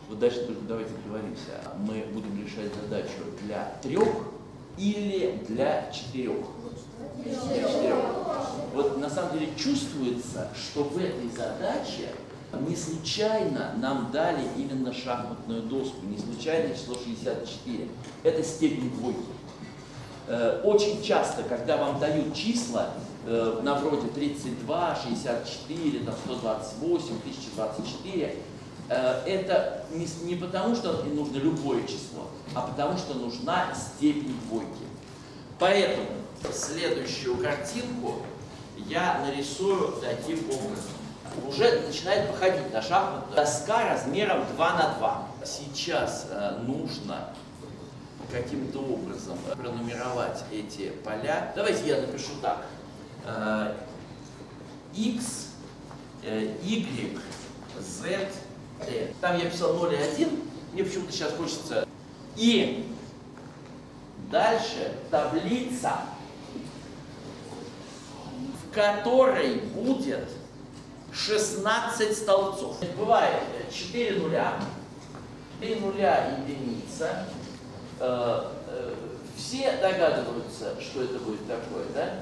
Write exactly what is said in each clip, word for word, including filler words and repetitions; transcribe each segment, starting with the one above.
Вот дальше только давайте договоримся. Мы будем решать задачу для трех или для четырех? Для четырех. Вот на самом деле чувствуется, что в этой задаче не случайно нам дали именно шахматную доску, не случайно число шестьдесят четыре. Это степень двойки. Очень часто, когда вам дают числа на вроде тридцать два, шестьдесят четыре, сто двадцать восемь, тысяча двадцать четыре, это не, не потому, что нужно любое число, а потому, что нужна степень двойки. Поэтому следующую картинку я нарисую таким образом. Уже начинает походить на шахматную доска размером два на два. Сейчас э, нужно каким-то образом пронумеровать эти поля. Давайте я напишу так. Э, X, э, Y, Z, N. Там я писал ноль и один. Мне почему-то сейчас хочется. И дальше таблица, в которой будет шестнадцать столбцов. Бывает четыре нуля, три нуля единица. Э, э, все догадываются, что это будет такое, да?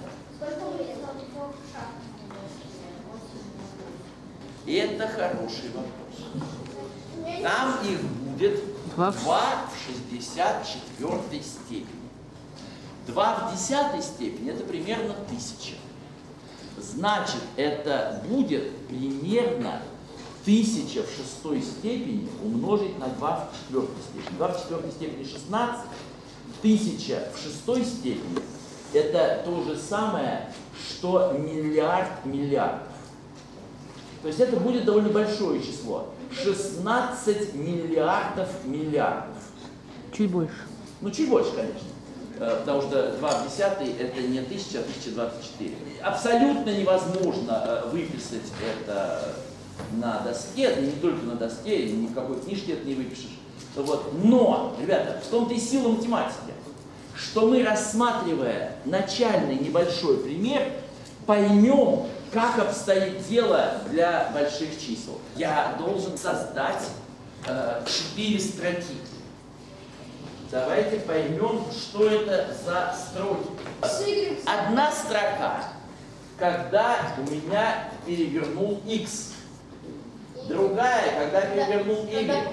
И это хороший вопрос. Там их будет два в шестьдесят четвёртой степени. два в десятой степени это примерно тысяча. Значит, это будет примерно тысяча в шестой степени умножить на два в четвёртой степени. два в четвёртой степени шестнадцать, тысяча в шестой степени это то же самое, что миллиард миллиардов. То есть это будет довольно большое число. шестнадцать миллиардов миллиардов. Чуть больше. Ну, чуть больше, конечно. Потому что два в десятой это не тысяча, а тысяча двадцать четыре. Абсолютно невозможно выписать это на доске, не только на доске, ни в какой книжке это не выпишешь. Вот. Но, ребята, в том-то и сила математики, что мы, рассматривая начальный небольшой пример, поймем, как обстоит дело для больших чисел. Я должен создать четыре э, строки. Давайте поймем, что это за строки. Одна строка, когда у меня перевернул x. Другая, когда перевернул y.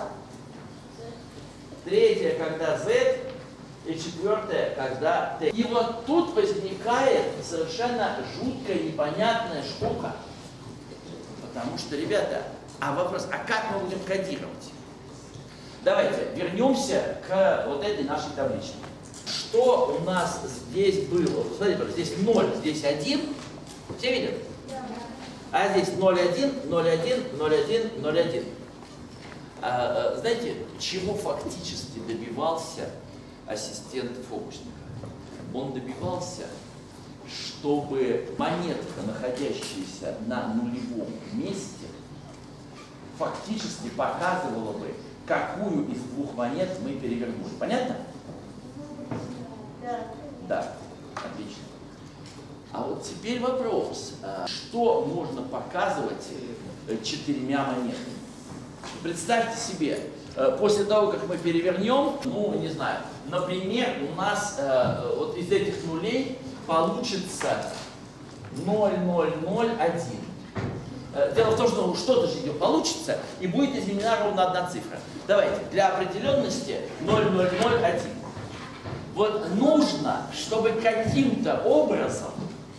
Третья, когда z. И четвертая, когда t. И вот тут возникает совершенно жуткая, непонятная штука. Потому что, ребята, а вопрос, а как мы будем кодировать? Давайте вернемся к вот этой нашей табличке. Что у нас здесь было? Смотрите, здесь ноль, здесь один. Все видят? Да. А здесь ноль, один, ноль, один, ноль, один, ноль, один. А, а, знаете, чего фактически добивался ассистент фокусника? Он добивался, чтобы монетка, находящаяся на нулевом месте, фактически показывала бы, какую из двух монет мы перевернули. Понятно? Да. Да, отлично. А вот теперь вопрос, что можно показывать четырьмя монетами? Представьте себе, после того, как мы перевернем, ну, не знаю, например, у нас вот из этих нулей получится ноль, ноль, ноль, один. Дело в том, что что-то же получится, и будет изменена ровно одна цифра. Давайте, для определенности ноль, ноль, ноль, один. Вот нужно, чтобы каким-то образом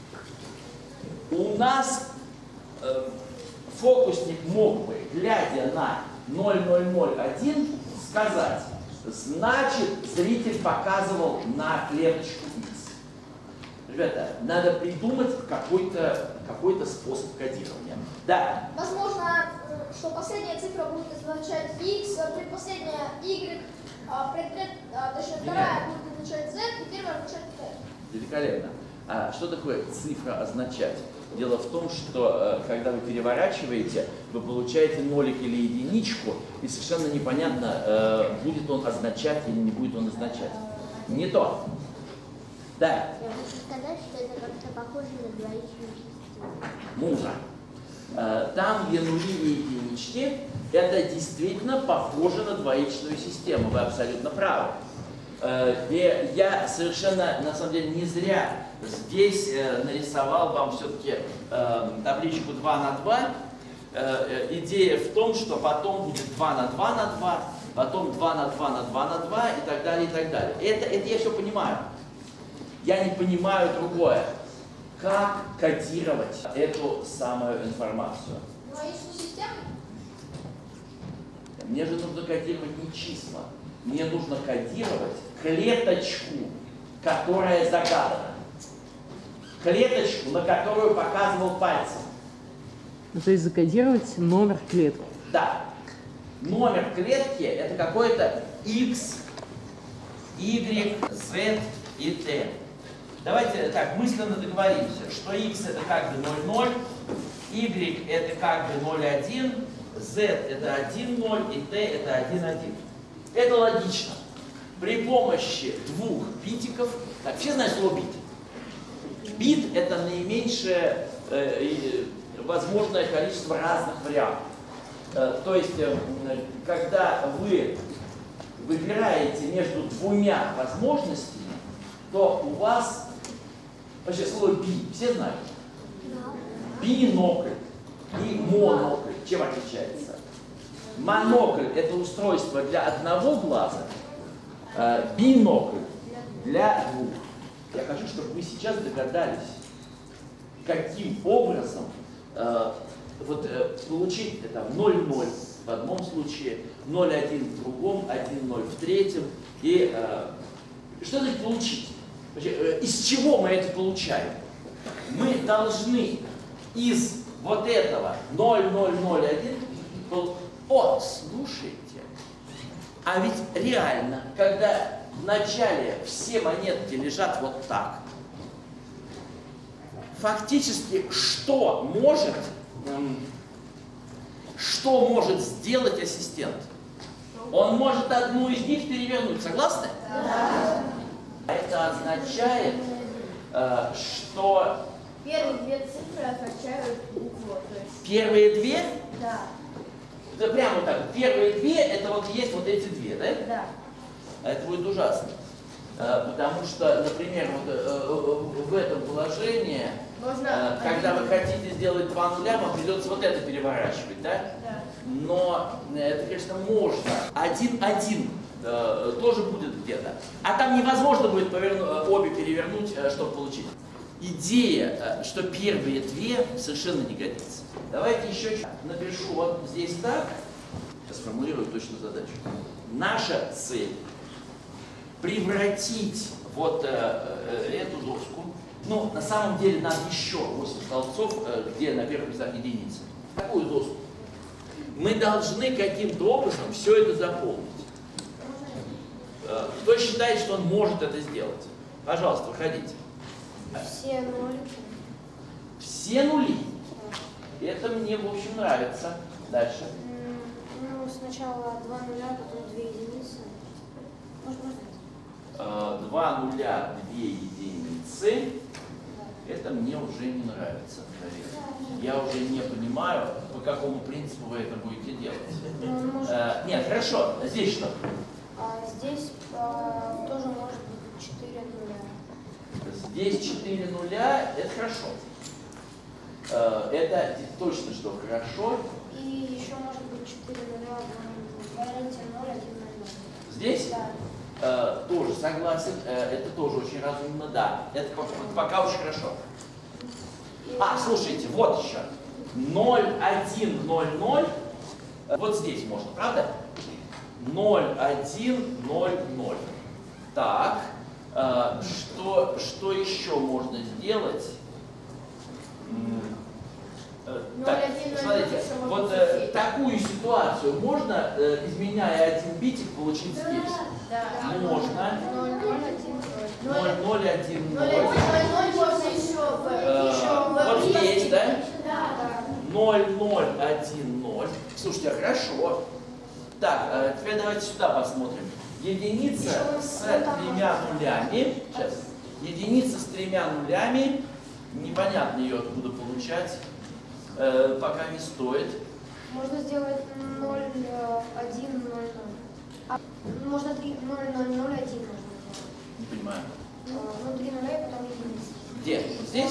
у нас э, фокусник мог бы, глядя на ноль, ноль, ноль, один, сказать, значит, зритель показывал на клеточку X. Ребята, надо придумать какой-то какой-то способ кодирования. Да. Возможно, что последняя цифра будет означать X, предпоследняя Y, предпред, точнее, вторая будет означать Z, и первая означать T. Великолепно. А что такое цифра означать? Дело в том, что когда вы переворачиваете, вы получаете нолик или единичку, и совершенно непонятно, будет он означать или не будет он означать. Не то. Да. Я хочу сказать, что это как-то похоже на двоичную частицу. Мужа. Э, там, где нули и единички, это действительно похоже на двоичную систему, вы абсолютно правы. И я совершенно, на самом деле, не зря здесь нарисовал вам все-таки табличку два на два. Идея в том, что потом будет два на два на два, потом два на два на два на два и так далее, и так далее. Это, это я все понимаю. Я не понимаю другое. Как кодировать эту самую информацию? Двоичную систему? Мне же нужно кодировать не числа. Мне нужно кодировать клеточку, которая загадана. Клеточку, на которую показывал пальцем. Ну, то есть закодировать номер клетки. Да. Номер клетки — это какой-то X, Y, Z и T. Давайте так мысленно договоримся, что X это как бы ноль ноль, Y это как бы ноль один, Z это один ноль и T это один один. Это логично. При помощи двух битиков, так, все знают слово бит. Бит это наименьшее э, возможное количество разных вариантов. Э, то есть, э, когда вы выбираете между двумя возможностями, то у вас, вообще слово би, все знают? Бинокль и монокль. Чем отличается? Монокль – это устройство для одного глаза, э, бинокль для двух. Я хочу, чтобы вы сейчас догадались, каким образом э, вот, э, получить это ноль ноль в одном случае, ноль один в другом, один ноль в третьем. И э, что значит получить? Вообще, э, из чего мы это получаем? Мы должны из вот этого ноль ноль ноль один... О, слушайте, а ведь реально, когда в начале все монетки лежат вот так, фактически что может, что может сделать ассистент? Он может одну из них перевернуть, согласны? Да. Это означает, что... Первые две цифры означают букву. То есть... Первые две? Да. Да прямо вот так. Первые две, это вот есть вот эти две, да? Да. А это будет ужасно. Потому что, например, вот в этом положении, Можно когда один... вы хотите сделать два нуля, вам придется вот это переворачивать, да? Да. Но это, конечно, можно. Один-один тоже будет где-то. А там невозможно будет поверну... обе перевернуть, чтобы получить. Идея, что первые две, совершенно не годится. Давайте еще напишу вот здесь так. Сейчас сформулирую точно задачу. Наша цель превратить вот э, эту доску. Ну, на самом деле нам еще восемь столбцов, э, где на первых местах единицы. Такую доску. Мы должны каким-то образом все это заполнить. Э, кто считает, что он может это сделать? Пожалуйста, выходите. Все нули. Все нули. Это мне, в общем, нравится. Дальше. Ну, сначала два нуля, потом две единицы. Может, можно? Два нуля, две единицы. Это мне уже не нравится, наверное. Я уже не понимаю, по какому принципу вы это будете делать. Ну, может... А, нет, хорошо. Здесь что? А здесь а, тоже может быть четыре нуля. Здесь четыре нуля, это хорошо. Это точно, что хорошо. И еще может быть четыре нуля, варианте ноль, один ноль. Здесь? Да. Э, тоже согласен, э, это тоже очень разумно, да. Это пока очень хорошо. А, слушайте, вот еще. ноль один ноль ноль. Вот здесь можно, правда? ноль один ноль ноль. Так. Uh, что, что еще можно сделать? Uh, так, смотрите, вот uh, такую ситуацию можно, uh, изменяя один битик, получить здесь? Да. Можно. ноль ноль один ноль. можно еще Вот здесь, да? Да. ноль ноль один ноль. Слушайте, хорошо. Так, uh, теперь давайте сюда посмотрим. Единица с тремя нулями. Сейчас. Единица с тремя нулями. Непонятно ее откуда получать. э, пока не стоит. Можно сделать ноль, один, ноль, ноль. А, можно три, ноль, ноль, ноль, один можно сделать. Не понимаю. Ну, три нуля и потом единица. Где? Здесь?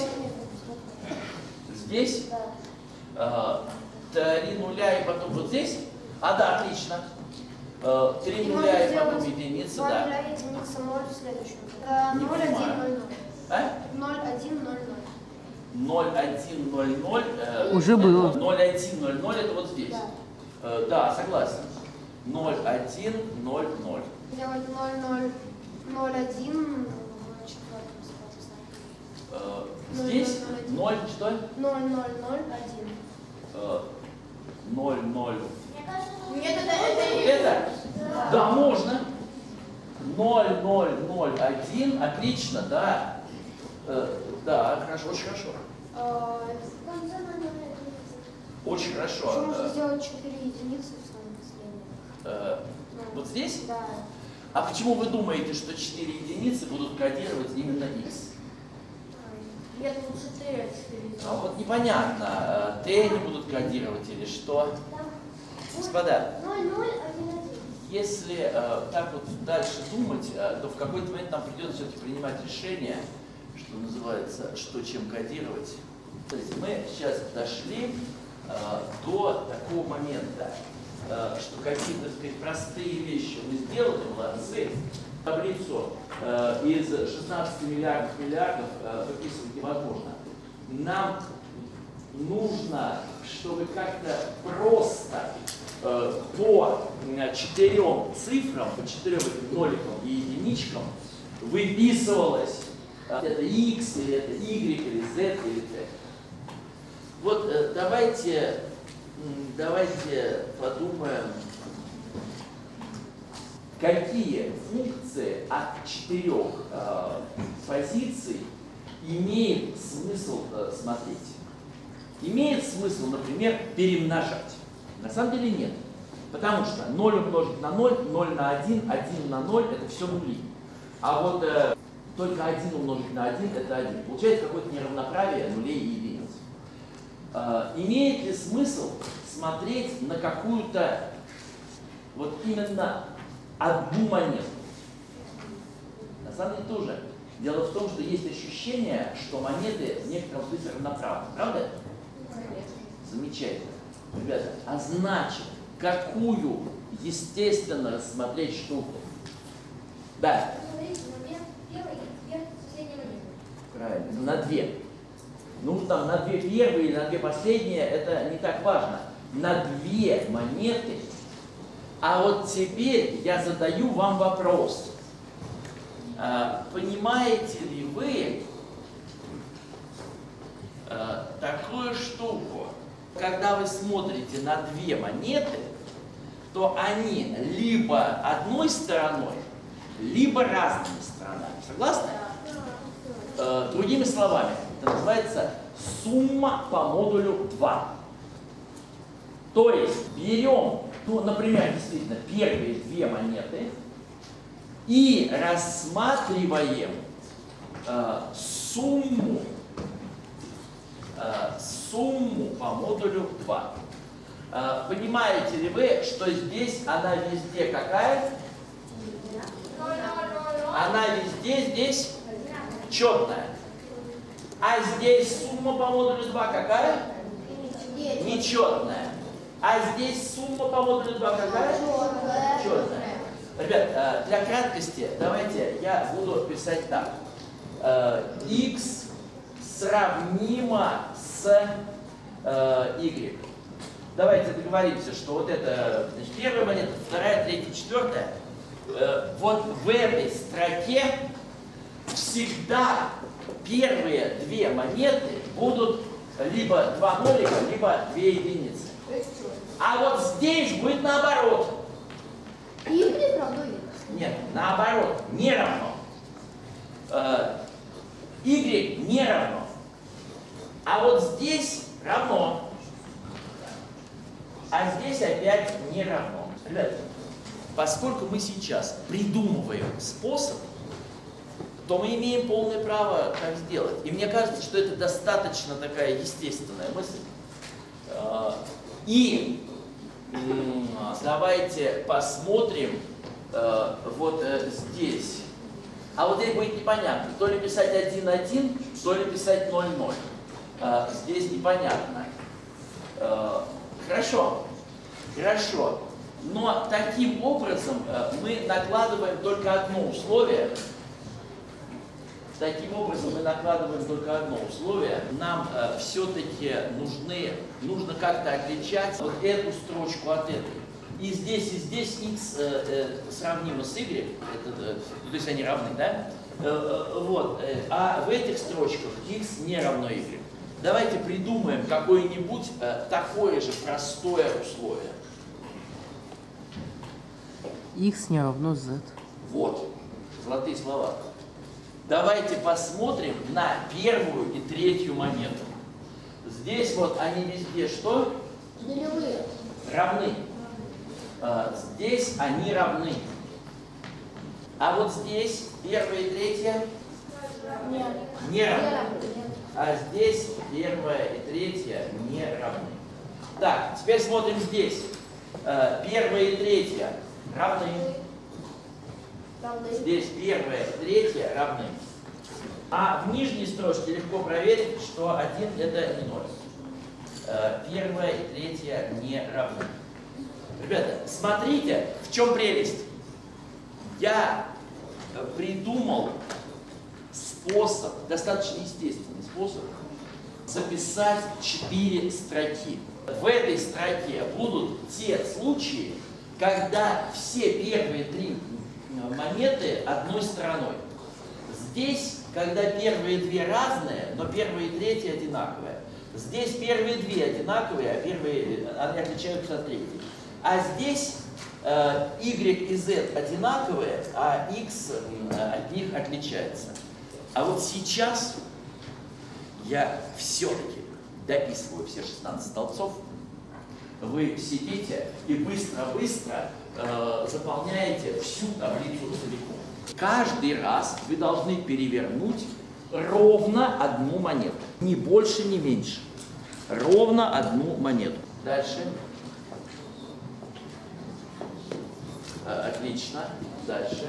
Здесь? Да. Три нуля и потом вот здесь? А, да, отлично. Три И нуля можно и потом сделать единица, два да. нуля, единица, ноль в следующем. Это Не ноль, один, понимаю. ноль, ноль. А? ноль, один, ноль, ноль. ноль один ноль ноль. э, Уже было. ноль один ноль ноль это вот здесь. Да. Э, да, согласен. ноль один ноль ноль. Делать ноль, ноль, ноль, один в четвертом способе. Э, ноль, здесь ноль, ноль что? ноль, ноль, ноль, один. Э, ноль ноль. Нет, это, это не... Это? Да, можно. ноль ноль ноль один. Отлично, да. Э, да, хорошо, очень хорошо. А, Очень Еще хорошо. можно Э, сделать четыре единицы в самом последнем. э, вот здесь? Да. А почему вы думаете, что четыре единицы будут кодировать именно x? Нет, ну четыре, четыре. А вот непонятно, э, t они будут кодировать или что? Господа, ноль, ноль, один, один. если э, так вот дальше думать, э, то в какой-то момент нам придется все-таки принимать решение, что называется, что чем кодировать. То есть мы сейчас дошли э, до такого момента, э, что какие-то, так сказать, простые вещи мы сделали, молодцы. Таблицу э, из шестнадцати миллиардов миллиардов э, выписывать невозможно. Нам нужно, чтобы как-то просто э, по э, четырем цифрам, по четырем этим ноликам и единичкам выписывалось э, это x, или это y, или z, или t. Вот э, давайте, давайте подумаем, какие функции от четырех э, позиций имеет смысл э, смотреть. Имеет смысл, например, перемножать. На самом деле нет. Потому что ноль умножить на ноль, ноль на один, один на ноль, это все нули. А вот э, только один умножить на один, это один. Получается какое-то неравноправие нулей и единиц. Э, имеет ли смысл смотреть на какую-то вот именно одну монету? На самом деле тоже. Дело в том, что есть ощущение, что монеты в некотором смысле равноправны. Правда? Замечательно. Ребята, а значит, какую естественно рассмотреть штуку? Да. Смотрите, на вверх, первый, вверх, последняя монета. Правильно. На две. Ну, там, на две первые или на две последние, это не так важно. На две монеты. А вот теперь я задаю вам вопрос. А, понимаете ли вы а, такую штуку? Когда вы смотрите на две монеты, то они либо одной стороной, либо разными сторонами. Согласны? Э, другими словами, это называется сумма по модулю два. То есть берем, ну, например, действительно, первые две монеты и рассматриваем э, сумму, э, сумму по модулю два. Э, понимаете ли вы, что здесь она везде какая? Она везде здесь четная. А здесь сумма по модулю два какая? Нечетная. А здесь сумма по модулю два какая? Четная. Ребят, для краткости давайте я буду писать так. X сравнимо с y. Давайте договоримся, что вот это, значит, первая монета, вторая, третья, четвертая. Вот в этой строке всегда первые две монеты будут либо два нолика, либо две единицы. А вот здесь будет наоборот. Y равно X. Нет, наоборот, не равно. Э, Y не равно. А вот здесь равно. А здесь опять не равно. Ребята, поскольку мы сейчас придумываем способ, то мы имеем полное право так сделать. И мне кажется, что это достаточно такая естественная мысль. Э, и м, давайте посмотрим э, вот э, здесь. А вот здесь будет непонятно, то ли писать один один, то ли писать ноль ноль. Э, здесь непонятно. Э, хорошо, хорошо. Но таким образом э, мы накладываем только одно условие. Таким образом мы накладываем только одно условие. Нам э, все-таки нужны, нужно как-то отличать вот эту строчку от этой. И здесь, и здесь x э, э, сравнимо с y, это, э, то есть они равны, да? Э, э, вот. Э, а в этих строчках x не равно y. Давайте придумаем какое-нибудь э, такое же простое условие. X не равно z. Вот, золотые слова. Давайте посмотрим на первую и третью монету. Здесь вот они везде что? Нулевые. Равны. А, здесь они равны. А вот здесь первая и третья Нет. не равны. А здесь первая и третья не равны. Так, теперь смотрим здесь. А, первая и третья равны. Здесь первая и третья равны. А в нижней строчке легко проверить, что один это не ноль. Первая и третья не равны. Ребята, смотрите, в чем прелесть. Я придумал способ, достаточно естественный способ, записать четыре строки. В этой строке будут те случаи, когда все первые три монеты одной стороной. Здесь, когда первые две разные, но первые и третья одинаковые. Здесь первые две одинаковые, а первые они отличаются от третьей. А здесь э, y и z одинаковые, а x э, от них отличается. А вот сейчас я все-таки дописываю все шестнадцать столбцов. Вы сидите и быстро-быстро э, заполняете всю таблицу целиком. Каждый раз вы должны перевернуть ровно одну монету. Ни больше, ни меньше. Ровно одну монету. Дальше. Э, отлично. Дальше.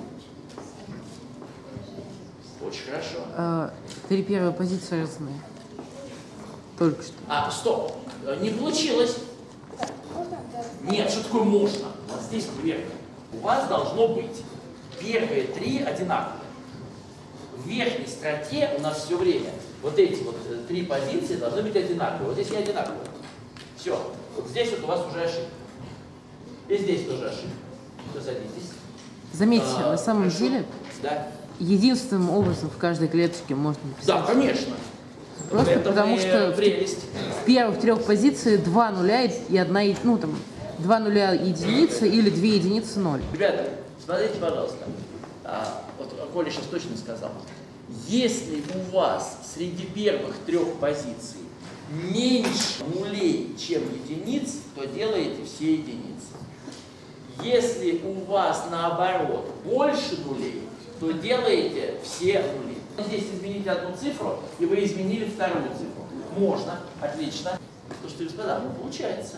Очень хорошо. А, три первые позиции разные. Только что. А, стоп. Не получилось. Нет, что такое можно? Вот здесь верно. У вас должно быть первые три одинаковые. В верхней строке у нас все время вот эти вот три позиции должны быть одинаковые. Вот здесь не одинаковые. Все. Вот здесь вот у вас уже ошибка. И здесь тоже ошибка. Все, садитесь. Заметьте, А, на самом хорошо. деле, Да. единственным образом в каждой клеточке можно написать. Да, конечно. Просто Это потому что в, прелесть. в первых трех позициях два нуля и одна, е- ну там, два нуля единицы или две единицы ноль. Ребята, смотрите, пожалуйста. А, вот Коля сейчас точно сказал. Если у вас среди первых трех позиций меньше нулей, чем единиц, то делаете все единицы. Если у вас наоборот больше нулей, то делаете все нули. Здесь измените одну цифру, и вы изменили вторую цифру. Можно, отлично. То, что господа, ну получается.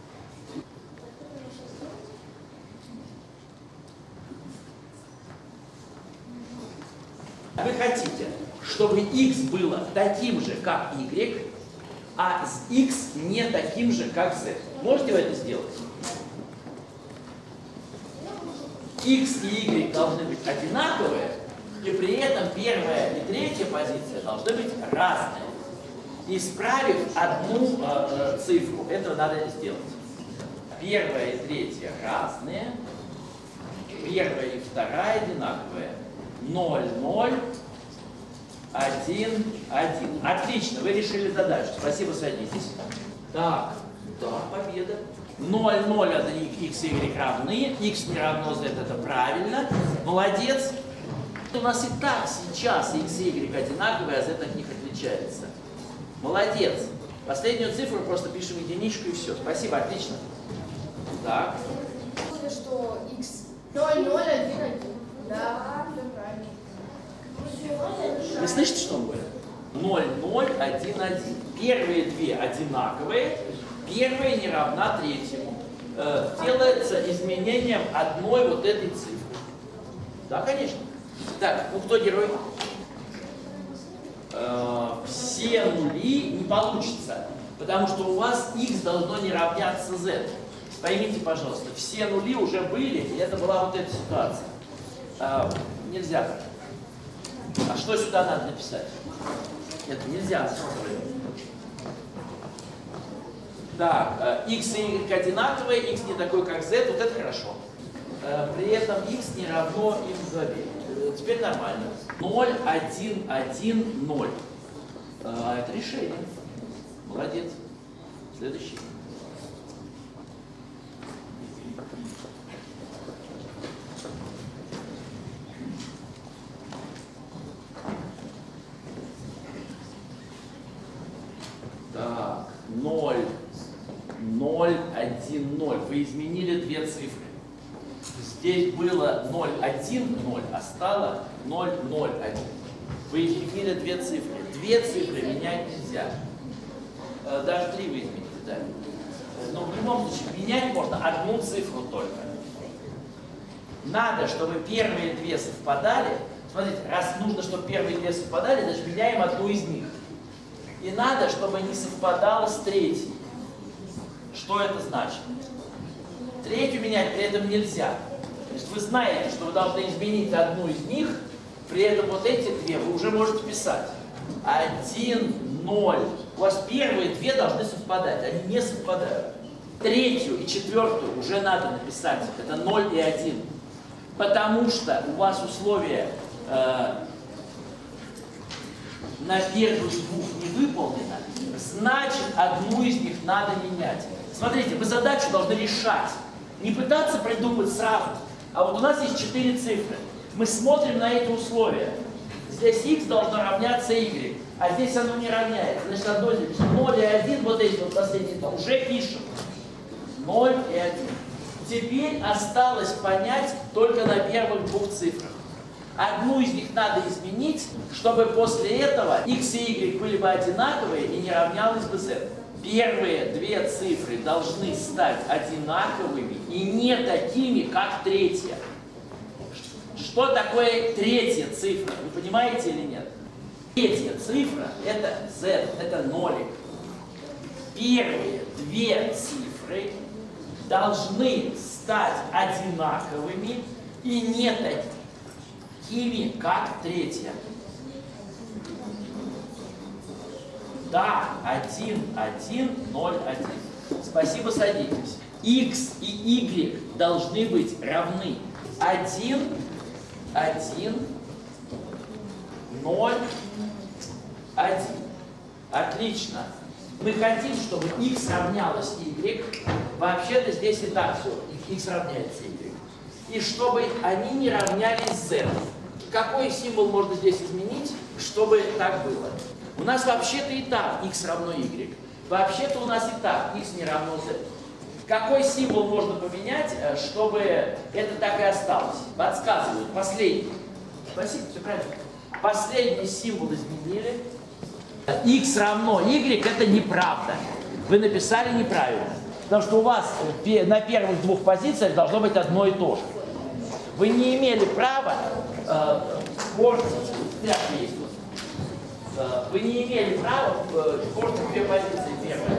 Вы хотите, чтобы x было таким же, как y, а x не таким же, как z. Можете вы это сделать? X и y должны быть одинаковые, и при этом первая и третья позиция должны быть разные. Исправив одну э, цифру, это надо сделать. Первая и третья разные, первая и вторая одинаковые. ноль, ноль, один, один. Отлично, вы решили задачу. Спасибо, садитесь. Так, да, победа. ноль, ноль, это x и y равны, x не равно z, это правильно. Молодец. У нас и так сейчас x и y одинаковые, а z от них отличается. Молодец. Последнюю цифру просто пишем единичку и все. Спасибо, отлично. Так. Что x ноль, ноль, один, один. Да, все правильно. Вы слышите, что он говорит? ноль, ноль, один, один. Первые две одинаковые, первая не равна третьему. Э, делается изменением одной вот этой цифры. Да, конечно. Так, ну кто герой? Э, все нули не получится, потому что у вас x должно не равняться z. Поймите, пожалуйста, все нули уже были, и это была вот эта ситуация. Э, нельзя так. А что сюда надо написать? Это нельзя. Так, x и y одинаковые, x не такой, как z, вот это хорошо. При этом x не равно им забей. Теперь нормально. ноль, один, один, ноль. Это решение. Молодец. Следующий. Так, ноль, ноль, один, ноль. Вы изменили две цифры. Здесь было ноль, один, ноль, а стало ноль, ноль, один. Вы изменили две цифры. Две цифры менять нельзя. Даже три вы измените, да. Но в любом случае менять можно одну цифру только. Надо, чтобы первые две совпадали. Смотрите, раз нужно, чтобы первые две совпадали, значит меняем одну из них. И надо, чтобы не совпадало с третьей. Что это значит? Третью менять при этом нельзя. То есть вы знаете, что вы должны изменить одну из них, при этом вот эти две вы уже можете писать. один, ноль. У вас первые две должны совпадать, они не совпадают. Третью и четвертую уже надо написать. Это ноль и один. Потому что у вас условия э, на первую из двух не выполнено, значит, одну из них надо менять. Смотрите, вы задачу должны решать. Не пытаться придумать сразу. А вот у нас есть четыре цифры. Мы смотрим на эти условия. Здесь x должно равняться y, а здесь оно не равняется. Значит, одно здесь ноль и один, вот эти вот последние два, уже пишем. ноль и один. Теперь осталось понять только на первых двух цифрах. Одну из них надо изменить, чтобы после этого x и y были бы одинаковые и не равнялось бы z. Первые две цифры должны стать одинаковыми и не такими, как третья. Что такое третья цифра? Вы понимаете или нет? Третья цифра – это z, это нолик. Первые две цифры должны стать одинаковыми и не такими, как третья. Да, один, один, ноль, один. Спасибо, садитесь. X и y должны быть равны. один, один, ноль, один. Отлично. Мы хотим, чтобы x равнялось y. Вообще-то здесь и так все. X равняется y. И чтобы они не равнялись z. Какой символ можно здесь изменить, чтобы так было? У нас вообще-то и так x равно y. Вообще-то у нас и так x не равно z. Какой символ можно поменять, чтобы это так и осталось? Подсказывают. Последний. Спасибо, все правильно. Последний символ изменили. X равно y – это неправда. Вы написали неправильно. Потому что у вас на первых двух позициях должно быть одно и то же. Вы не имели права э, портить, есть, э, вы не имели права э, портить две позиции первые.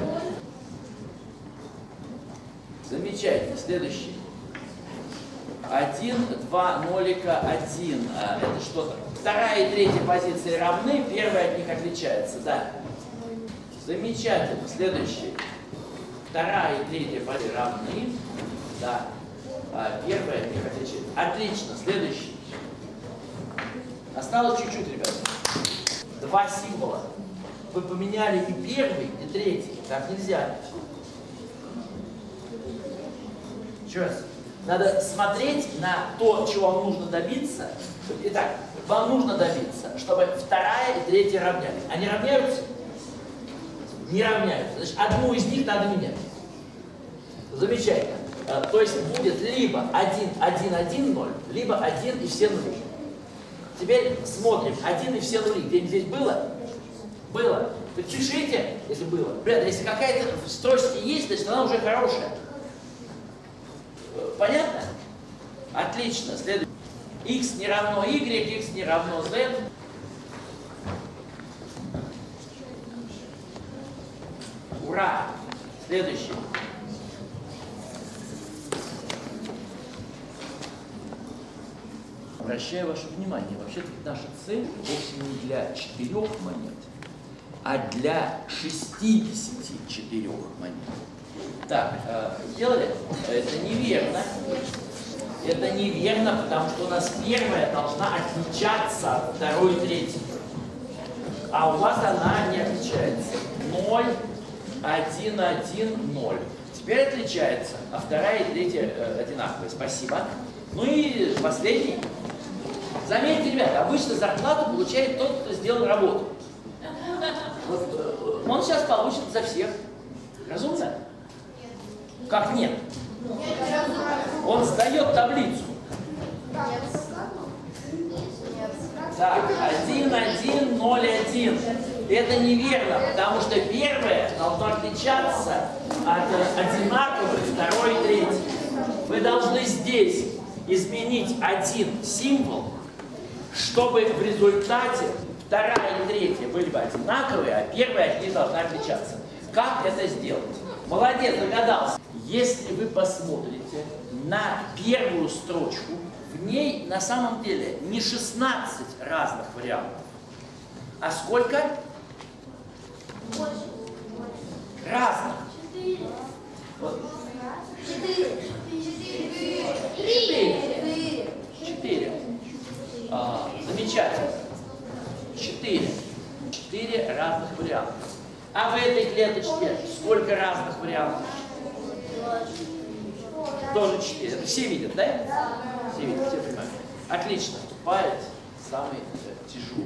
Замечательно. Следующий. один, два, нолика, один. Это что-то. Вторая и третья позиции равны, первая от них отличается. Да. Замечательно. Следующий. Вторая и третья позиции равны. Да. А первая от них отличается. Отлично. Следующий. Осталось чуть-чуть, ребята. Два символа. Вы поменяли и первый, и третий. Так нельзя. Еще раз. Надо смотреть на то, чего вам нужно добиться. Итак, вам нужно добиться, чтобы вторая и третья равнялись. Они равняются? Не равняются. Значит, одну из них надо менять. Замечательно. То есть будет либо один, один, один, ноль, либо один и все нули. Теперь смотрим. один и все нули. Где-нибудь здесь было? Было. Вы пишите, если было. Ребята, если какая-то в строчке есть, значит она уже хорошая. Понятно? Отлично. Следующее. X не равно Y, X не равно Z. Ура! Следующее. Обращаю ваше внимание, вообще-то наша цель вовсе не для четырех монет, а для шестидесяти четырех монет. Так, э, сделали? Это неверно. Это неверно, потому что у нас первая должна отличаться от второй и третьей. А у вас она не отличается. ноль, один, один, ноль. Теперь отличается, а вторая и третья э, одинаковые. Спасибо. Ну и последний. Заметьте, ребята, обычно зарплату получает тот, кто сделал работу. Вот, э, он сейчас получит за всех. Разумно? Как нет? Он сдает таблицу. Так, один, один, ноль, один. Это неверно, потому что первое должно отличаться от одинаковых, второй и третий. Вы должны здесь изменить один символ, чтобы в результате вторая и третья были бы одинаковые, а первая от них должна отличаться. Как это сделать? Молодец, догадался. Если вы посмотрите на первую строчку, в ней на самом деле не шестнадцать разных вариантов, а сколько? Разных. Вот. Четыре. Четыре. Четыре. А, замечательно. Четыре. Четыре разных вариантов. А в этой клеточке сколько разных вариантов? Тоже четыре. Это все видят, да? Все видят, все понимают. Отлично. Вступает самый э, тяжелый.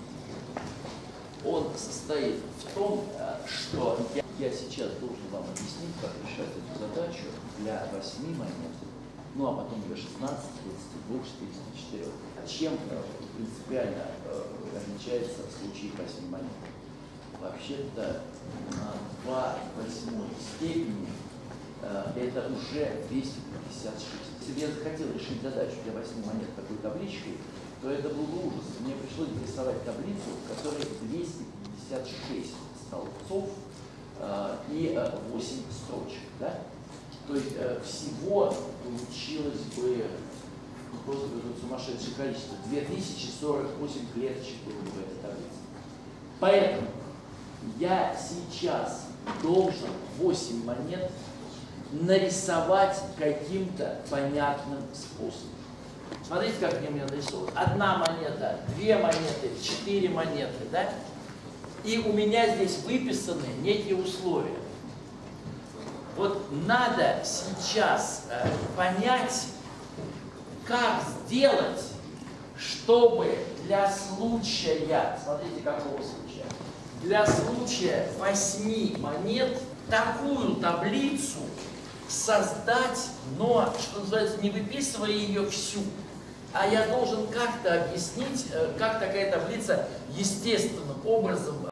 Он состоит в том, что я, я сейчас должен вам объяснить, как решать эту задачу для восьми монет, ну а потом для шестнадцати, тридцати двух, шестидесяти четырёх. Чем принципиально отличается в случае восьми монет? Вообще-то на два восьмой степени это уже двести пятьдесят шесть. Если бы я захотел решить задачу для восьми монет такой табличкой, то это был бы ужас. Мне пришлось бы рисовать таблицу, в которой двести пятьдесят шесть столбцов э, и э, восемь строчек. Да? То есть э, всего получилось бы ну, просто какое-то сумасшедшее количество. две тысячи сорок восемь клеточек было бы в этой таблице. Поэтому я сейчас должен восемь монет нарисовать каким-то понятным способом. Смотрите, как они у меня нарисованы. Одна монета, две монеты, четыре монеты, да? И у меня здесь выписаны некие условия. Вот надо сейчас э, понять, как сделать, чтобы для случая, смотрите, какого случая, для случая восьми монет такую таблицу создать, но, что называется, не выписывая ее всю, а я должен как-то объяснить, как такая таблица естественным образом